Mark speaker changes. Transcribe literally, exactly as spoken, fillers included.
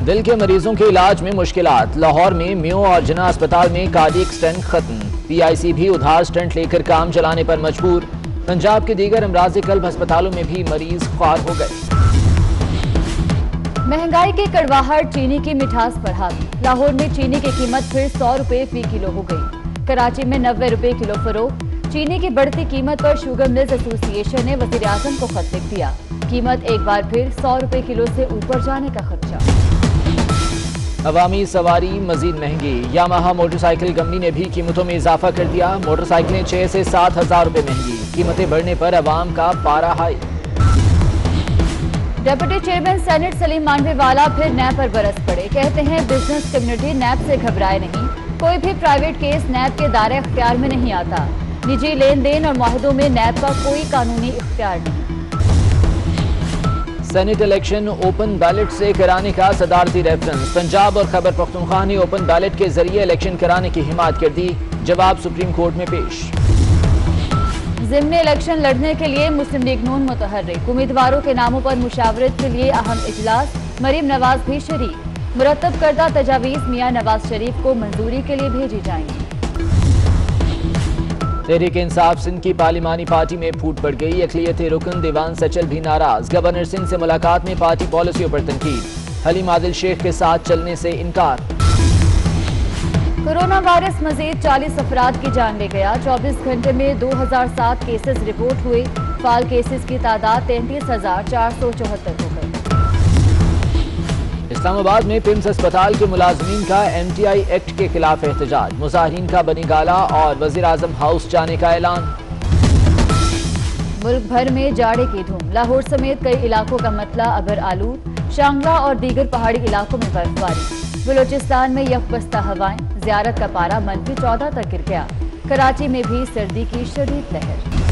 Speaker 1: दिल के मरीजों के इलाज में मुश्किलात। लाहौर में मियो और जिना अस्पताल में कार्डियक स्टेंट खत्म। पीआईसी भी उधार स्टेंट लेकर काम चलाने पर मजबूर। पंजाब के दीगर अमराज कल्ब अस्पतालों में भी मरीज ख्वार हो गए।
Speaker 2: महंगाई की कड़वाहट, चीनी की मिठास पर हाथ। लाहौर में चीनी की कीमत फिर सौ रुपए फी किलो हो गई। कराची में नब्बे रुपए किलो फरोख्त। चीनी की बढ़ती कीमत पर शुगर मिल्स एसोसिएशन ने वजीर आजम को खत लिख दिया। कीमत एक बार फिर सौ रुपए किलो से ऊपर जाने का खदशा।
Speaker 1: अवामी सवारी मजीद महंगी। यामाहा मोटरसाइकिल कंपनी ने भी कीमतों में इजाफा कर दिया। मोटरसाइकिलें छह से सात हजार रुपए महंगी। कीमतें बढ़ने पर अवाम का पारा high.
Speaker 2: Deputy chairman senate Saleem Mandviwalla फिर नैब पर बरस पड़े। कहते हैं बिजनेस कम्युनिटी नैब से घबराए नहीं। कोई भी प्राइवेट केस नैब के दायरे इख्तियार में नहीं आता। निजी लेन देन और मुआहदों में नैब का कोई कानूनी इख्तियार नहीं।
Speaker 1: सेनेट इलेक्शन ओपन बैलेट से कराने का सदारती रेफरेंस। पंजाब और खैबर पख्तूनख्वा ने ओपन बैलेट के जरिए इलेक्शन कराने की हिमायत कर दी। जवाब सुप्रीम कोर्ट में पेश।
Speaker 2: ज़िमनी इलेक्शन लड़ने के लिए मुस्लिम लीग नून मुतहर्रिक। उम्मीदवारों के नामों पर मुशावरत के लिए अहम इजलास। मरीम नवाज भी शरीक। मुरतब करदा तजावीज़ मियां नवाज शरीफ को मंजूरी के लिए भेजी जाएंगी।
Speaker 1: तहरीक इंसाफ सिंध की पार्लिमानी पार्टी में फूट पड़ गई। अक़लियत रुकन दीवान सचल भी नाराज। गवर्नर सिंह से मुलाकात में पार्टी पॉलिसियों पर तनकीद। हलीम आदिल शेख के साथ चलने से इनकार।
Speaker 2: कोरोना वायरस मजीद चालीस अफराद की जान ले गया। चौबीस घंटे में दो हजार सात केसेस रिपोर्ट हुए। फाल केसेस की तादाद तैंतीस हजार चार सौ चौहत्तर हो गई।
Speaker 1: इस्लामाबाद में पिम्स अस्पताल के मुलाजमीन का एम टी आई एक्ट के खिलाफ एहतजाज। मुजाहिरीन का बनी गाला और वजीर आजम हाउस जाने का ऐलान।
Speaker 2: मुल्क भर में जाड़े की धूम। लाहौर समेत कई इलाकों का मतला अबर आलूद। शांगला और दीगर पहाड़ी इलाकों में बर्फबारी। बलोचिस्तान में यकबस्ता हवाएं। ज़ियारत का पारा मनफी चौदह तक गिर गया। कराची में भी सर्दी की शदीद लहर।